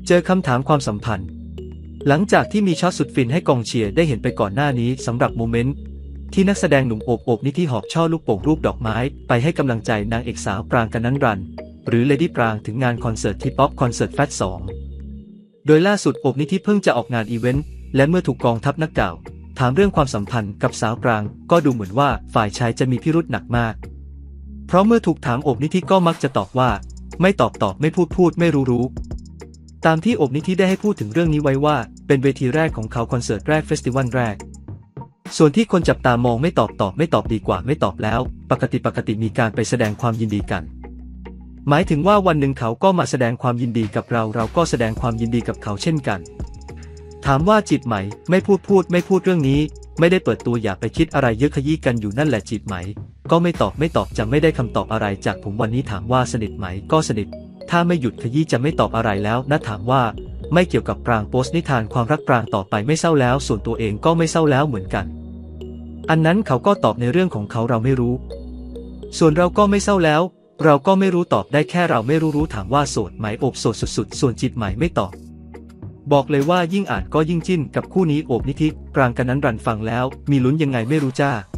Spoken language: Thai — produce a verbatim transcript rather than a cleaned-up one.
เจอคำถามความสัมพันธ์หลังจากที่มีช็อตสุดฟินให้กองเชียร์ได้เห็นไปก่อนหน้านี้สำหรับโมเมนต์ที่นักแสดงหนุ่มโอบโอบนิธิหอบช่อลูกโป่งรูปดอกไม้ไปให้กำลังใจนางเอกสาวปรางกนันรันหรือเลดี้ปรางถึงงานคอนเสิร์ตที่ป๊อปคอนเสิร์ตแฟตสองโดยล่าสุดโอบนิธิเพิ่งจะออกงานอีเวนต์และเมื่อถูกกองทัพนักข่าวถามเรื่องความสัมพันธ์กับสาวปรางก็ดูเหมือนว่าฝ่ายชายจะมีพิรุธหนักมากเพราะเมื่อถูกถามโอบนิธิก็มักจะตอบว่าไม่ตอบตอบไม่พูดพูดไม่รู้รู้ตามที่โอบนิธิได้ให้พูดถึงเรื่องนี้ไว้ว่าเป็นเวทีแรกของเขาคอนเสิร์ตแรกเฟสติวัลแรกส่วนที่คนจับตามองไม่ตอบตอบไม่ตอบดีกว่าไม่ตอบแล้วปกติปกติมีการไปแสดงความยินดีกันหมายถึงว่าวันหนึ่งเขาก็มาแสดงความยินดีกับเราเราก็แสดงความยินดีกับเขาเช่นกันถามว่าจีบไหมไม่พูดพูดไม่พูดเรื่องนี้ไม่ได้เปิดตัวอย่าไปคิดอะไรเยอะขยี้กันอยู่นั่นแหละจีบไหมก็ไม่ตอบไม่ตอบจะไม่ได้คำตอบอะไรจากผมวันนี้ถามว่าสนิทไหมก็สนิทถ้าไม่หยุดขยี้จะไม่ตอบอะไรแล้วนะถามว่าไม่เกี่ยวกับปรางโพสต์นิทานความรักปรางต่อไปไม่เศร้าแล้วส่วนตัวเองก็ไม่เศร้าแล้วเหมือนกันอันนั้นเขาก็ตอบในเรื่องของเขาเราไม่รู้ส่วนเราก็ไม่เศร้าแล้วเราก็ไม่รู้ตอบได้แค่เราไม่รู้รู้ถามว่าโสดไหมโอบโสดสุดๆส่วนจีบไหมไม่ตอบบอกเลยว่ายิ่งอ่านก็ยิ่งจิ้นกับคู่นี้โอบนิธิปรางกนันรันฟังแล้วมีลุ้นยังไงไม่รู้จ้า